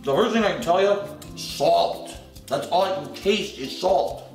The first thing I can tell you, salt. That's all I can taste is salt.